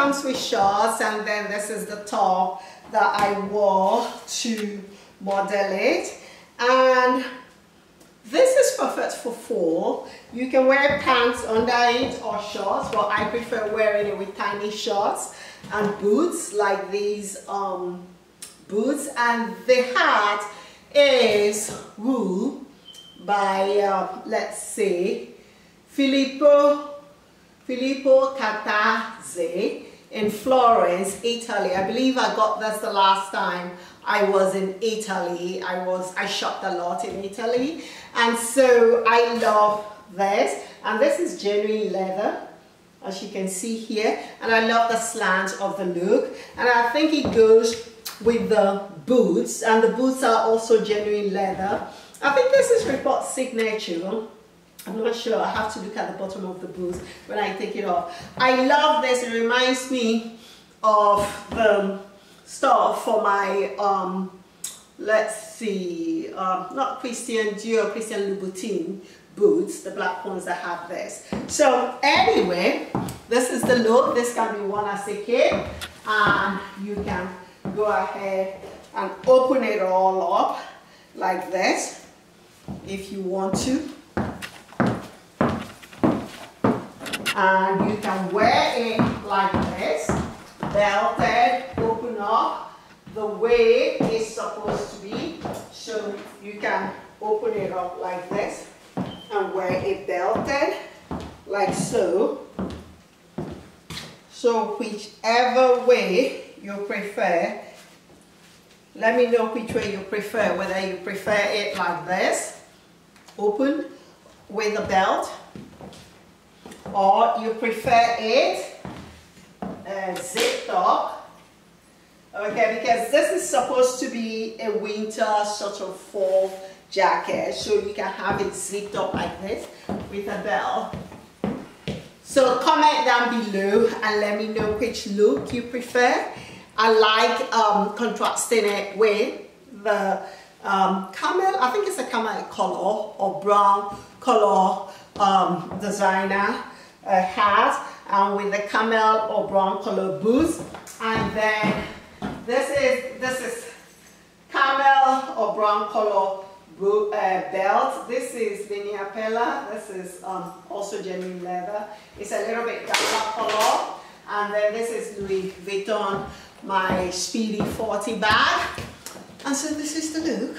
comes with shorts, and then this is the top that I wore to model it. And this is perfect for fall. You can wear pants under it or shorts, but I prefer wearing it with tiny shorts and boots like these boots. And the hat is wool by let's see, Filippo Cattazzi in Florence, Italy. I believe I got this the last time I was in Italy. I shopped a lot in Italy, and so I love this. And this is genuine leather, as you can see here, and I love the slant of the look, and I think it goes with the boots, and the boots are also genuine leather. I think this is Report signature. I'm not sure, I have to look at the bottom of the boots when I take it off. I love this. It reminds me of the stuff for my let's see, not Christian Dior, Christian Louboutin boots, the black ones that have this. So anyway, this is the look. This can be worn as a kid, and you can go ahead and open it all up like this if you want to. And you can wear it like this, belted, open up the way it's supposed to be. So you can open it up like this and wear it belted like so. So whichever way you prefer, let me know which way you prefer, whether you prefer it like this, open with a belt, or you prefer it zipped up. Okay, because this is supposed to be a winter sort of fall jacket, so you can have it zipped up like this with a belt. So comment down below and let me know which look you prefer. I like contrasting it with the camel, I think it's a camel color or brown color designer hat, and with the camel or brown color boots. And then this is camel or brown color belt. This is Linear Pella. This is also genuine leather. It's a little bit darker color. And then this is Louis Vuitton, my Speedy 40 bag. And so this is the look.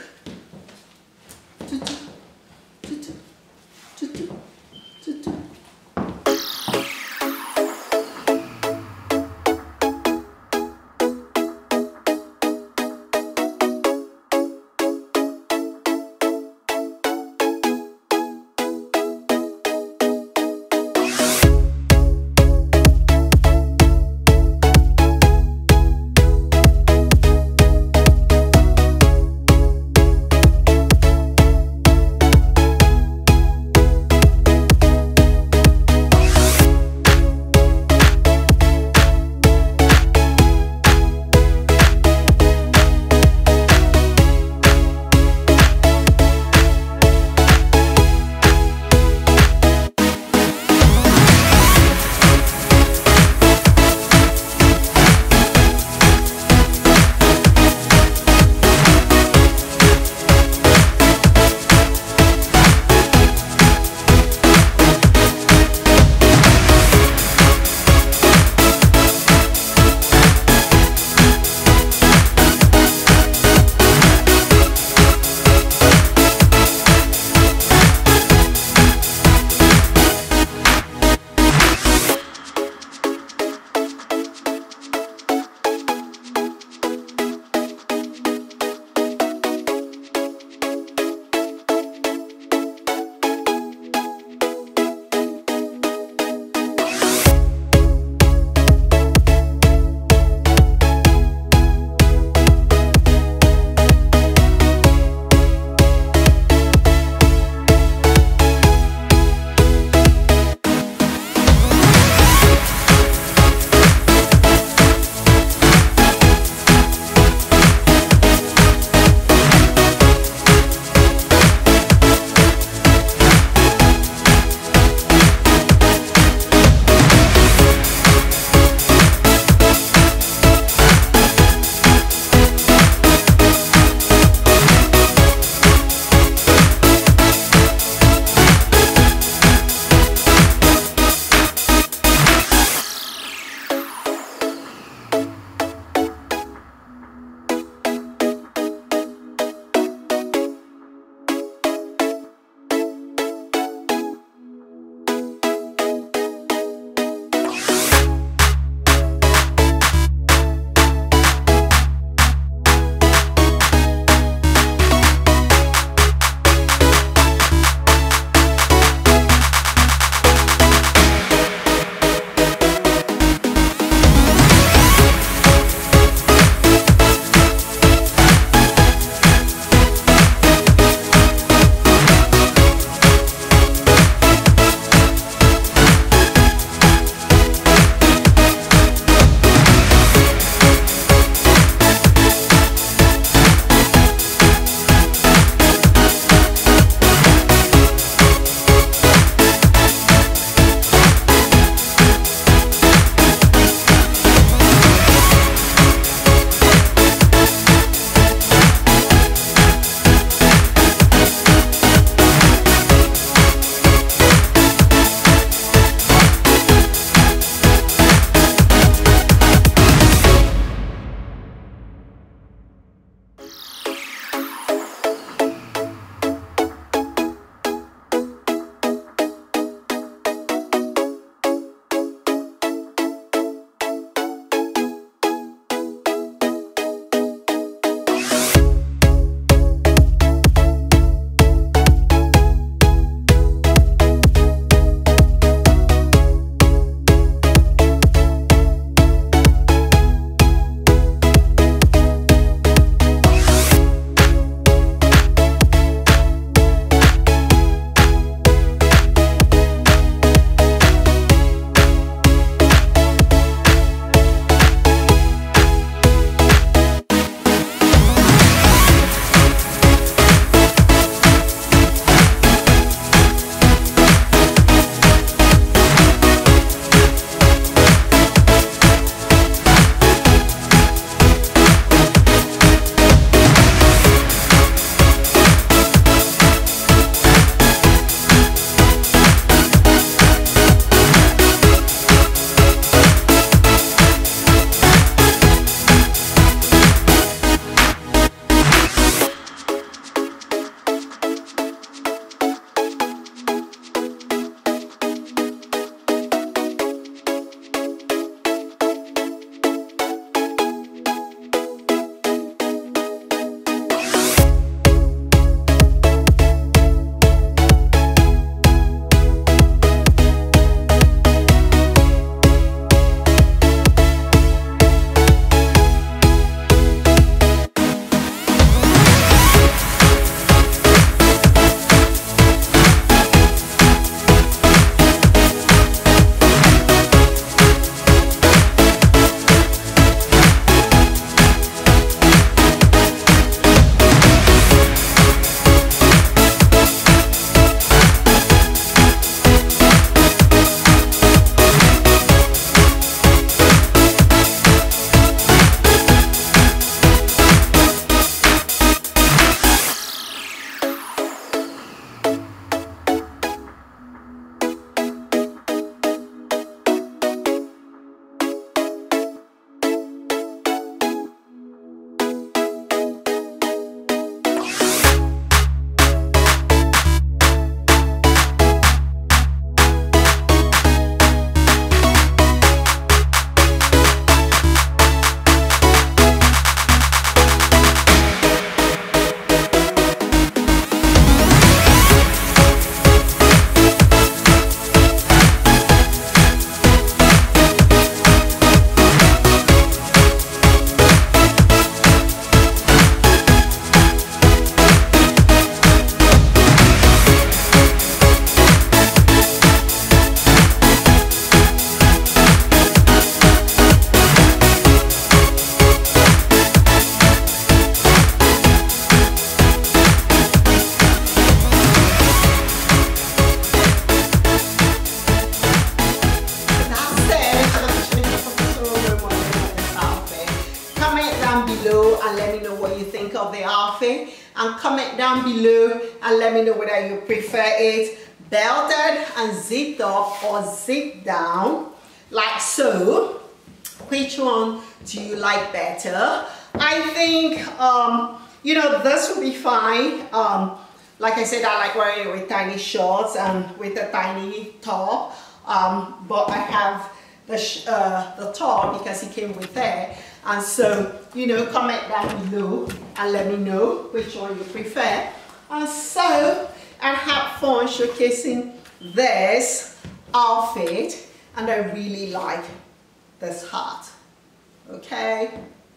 and comment down below and let me know whether you prefer it belted and zipped up or zipped down, like so. Which one do you like better? I think, you know, this will be fine. Like I said, I like wearing it with tiny shorts and with a tiny top. But I have the top because it came with it. And so, you know, comment down below and let me know which one you prefer. And so, and have fun showcasing this outfit. And I really like this hat. Okay?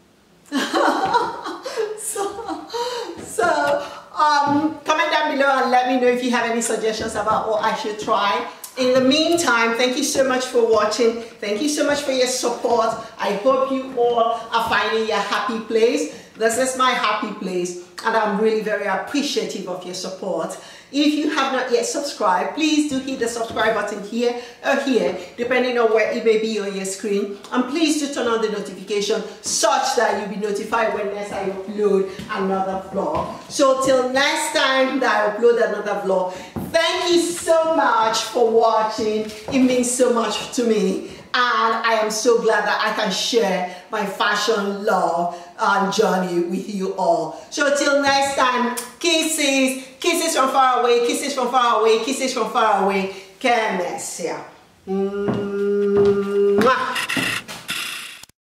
Comment down below and let me know if you have any suggestions about what I should try. In the meantime, thank you so much for watching. Thank you so much for your support. I hope you all are finding your happy place. This is my happy place, and I'm really very appreciative of your support. If you have not yet subscribed, please do hit the subscribe button here or here, depending on where it may be on your screen. And please do turn on the notification such that you'll be notified when next I upload another vlog. So till next time that I upload another vlog, thank you so much for watching. It means so much to me. And I am so glad that I can share my fashion love and journey with you all. So till next time, kisses, kisses from far away, kisses from far away, kisses from far away. Que